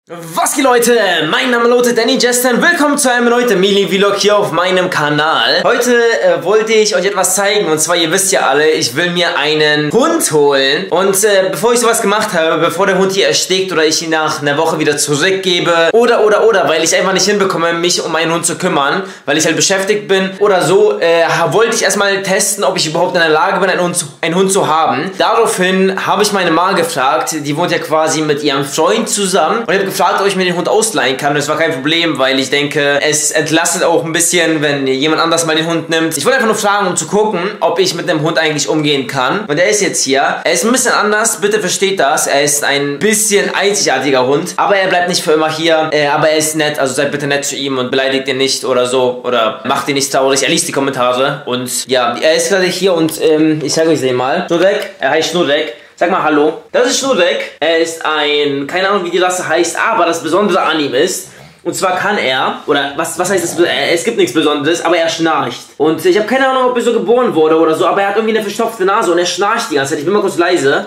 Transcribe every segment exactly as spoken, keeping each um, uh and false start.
Was geht, Leute? Mein Name lautet Danny Jester und willkommen zu einem neuen Mini-Vlog hier auf meinem Kanal. Heute äh, wollte ich euch etwas zeigen, und zwar, ihr wisst ja alle, ich will mir einen Hund holen. Und äh, bevor ich sowas gemacht habe, bevor der Hund hier erstickt oder ich ihn nach einer Woche wieder zurückgebe oder, oder, oder, weil ich einfach nicht hinbekomme, mich um einen Hund zu kümmern, weil ich halt beschäftigt bin oder so, äh, wollte ich erstmal testen, ob ich überhaupt in der Lage bin, einen Hund, zu, einen Hund zu haben. Daraufhin habe ich meine Mama gefragt, die wohnt ja quasi mit ihrem Freund zusammen, und ich habe gefragt, ob ich mir den Hund ausleihen kann. Und das war kein Problem, weil ich denke, es entlastet auch ein bisschen, wenn jemand anders mal den Hund nimmt. Ich wollte einfach nur fragen, um zu gucken, ob ich mit dem Hund eigentlich umgehen kann. Und er ist jetzt hier. Er ist ein bisschen anders, bitte versteht das. Er ist ein bisschen einzigartiger Hund, aber er bleibt nicht für immer hier. Äh, aber er ist nett, also seid bitte nett zu ihm und beleidigt ihn nicht oder so. Oder macht ihn nicht traurig. Er liest die Kommentare. Und ja, er ist gerade hier und ähm, ich zeige euch den mal. Schnurrek, er heißt Schnurrek. Sag mal Hallo. Das ist Schnurrek. Er ist ein, keine Ahnung wie die Rasse heißt, aber das Besondere an ihm ist, und zwar kann er, oder was, was heißt das, es gibt nichts Besonderes, aber er schnarcht. Und ich habe keine Ahnung, ob er so geboren wurde oder so, aber er hat irgendwie eine verstopfte Nase und er schnarcht die ganze Zeit. Ich bin mal kurz leise.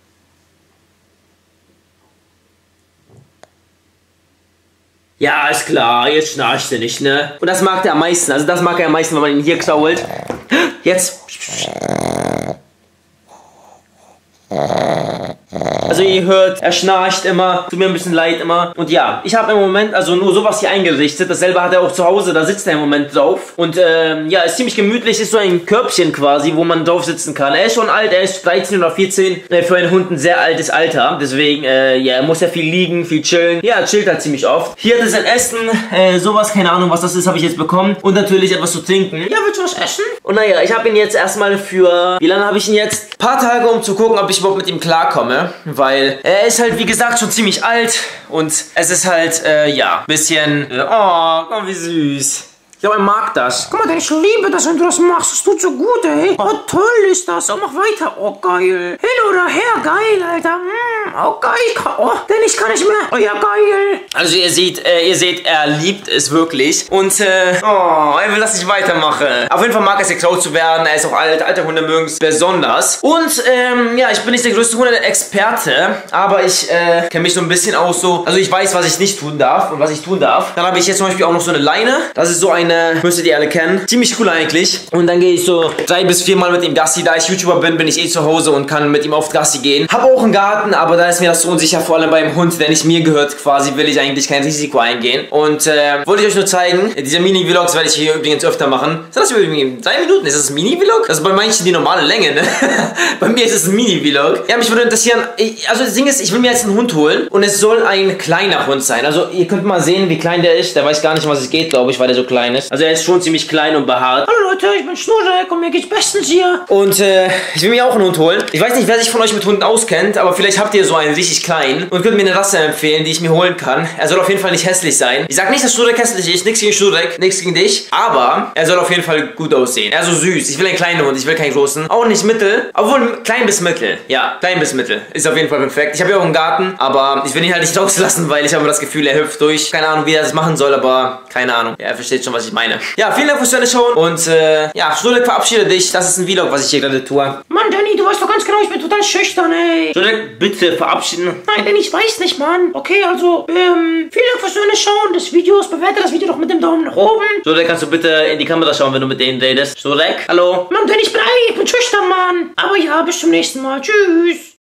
Ja, ist klar, jetzt schnarcht er nicht, ne? Und das mag er am meisten, also das mag er am meisten, wenn man ihn hier krault. Jetzt. Also ihr hört, er schnarcht immer, tut mir ein bisschen leid immer. Und ja, ich habe im Moment also nur sowas hier eingerichtet. Dasselbe hat er auch zu Hause, da sitzt er im Moment drauf. Und ähm, ja, ist ziemlich gemütlich, ist so ein Körbchen quasi, wo man drauf sitzen kann. Er ist schon alt, er ist dreizehn oder vierzehn, äh, für einen Hund ein sehr altes Alter. Deswegen, äh, ja, er muss ja viel liegen, viel chillen. Ja, er chillt halt ziemlich oft. Hier hat er sein Essen, äh, sowas, keine Ahnung was das ist, habe ich jetzt bekommen. Und natürlich etwas zu trinken. Ja, willst du was essen? Und naja, ich habe ihn jetzt erstmal für, wie lange habe ich ihn jetzt? Ein paar Tage, um zu gucken, ob ich überhaupt mit ihm klarkomme. Weil er ist halt, wie gesagt, schon ziemlich alt. Und es ist halt, äh, ja, ein bisschen, äh, oh, oh, wie süß. Ich glaube, er mag das. Guck mal, denn ich liebe das, wenn du das machst. Das tut so gut, ey. Oh, toll ist das. Oh, mach weiter. Oh, geil. Hin oder her. Geil, Alter. Mm, oh, geil. Oh, denn ich kann nicht mehr. Oh, ja, geil. Also, ihr seht, äh, ihr seht, er liebt es wirklich. Und, äh, oh, er will, dass ich weitermache. Auf jeden Fall mag er es, geklaut zu werden. Er ist auch alt. Alte Hunde mögen es besonders. Und, ähm, ja, ich bin nicht der größte Hunde-Experte. Aber ich, äh, kenne mich so ein bisschen aus so. Also, ich weiß, was ich nicht tun darf und was ich tun darf. Dann habe ich jetzt zum Beispiel auch noch so eine Leine. Das ist so eine, müsstet ihr alle kennen. Ziemlich cool eigentlich. Und dann gehe ich so drei bis vier Mal mit ihm Gassi. Da ich YouTuber bin, bin ich eh zu Hause und kann mit ihm auf Gassi gehen. Habe auch einen Garten, aber da ist mir das so unsicher, vor allem beim Hund, der nicht mir gehört quasi, will ich eigentlich kein Risiko eingehen. Und äh, wollte ich euch nur zeigen, diese Mini-Vlogs werde ich hier übrigens öfter machen. Ist das übrigens drei Minuten? Ist das ein Mini-Vlog? Das ist bei manchen die normale Länge, ne? Bei mir ist es ein Mini-Vlog. Ja, mich würde interessieren, ich, also das Ding ist, ich will mir jetzt einen Hund holen und es soll ein kleiner Hund sein. Also ihr könnt mal sehen, wie klein der ist. Der weiß gar nicht, was es geht, glaube ich, weil der so klein ist. Also er ist schon ziemlich klein und behaart. Hallo Leute, ich bin Schnurrek und mir geht's bestens hier. Und äh, ich will mir auch einen Hund holen. Ich weiß nicht, wer sich von euch mit Hunden auskennt, aber vielleicht habt ihr so einen richtig kleinen und könnt mir eine Rasse empfehlen, die ich mir holen kann. Er soll auf jeden Fall nicht hässlich sein. Ich sag nicht, dass Schnurrek hässlich ist, nichts gegen Schnurrek, nichts gegen dich, aber er soll auf jeden Fall gut aussehen. Er ist so süß. Ich will einen kleinen Hund, ich will keinen großen. Auch nicht mittel, obwohl klein bis mittel. Ja, klein bis mittel. Ist auf jeden Fall perfekt. Ich habe ja auch einen Garten, aber ich will ihn halt nicht rauslassen, weil ich habe das Gefühl, er hüpft durch. Keine Ahnung, wie er das machen soll, aber keine Ahnung. Ja, er versteht schon, was ich meine. Ja, vielen Dank fürs Zuschauen und äh, ja, Schnurrek, verabschiede dich. Das ist ein Vlog, was ich hier gerade tue. Mann, Danny, du weißt doch ganz genau, ich bin total schüchtern, ey. Schnurrek, bitte verabschieden. Nein, Danny, ich weiß nicht, Mann. Okay, also, ähm, vielen Dank fürs Zuschauen des Videos. Bewerte das Video doch mit dem Daumen nach oben. Schnurrek, kannst du bitte in die Kamera schauen, wenn du mit denen redest? Schnurrek, hallo? Mann, Danny, ich bin, ich bin schüchtern, Mann. Aber ja, bis zum nächsten Mal. Tschüss.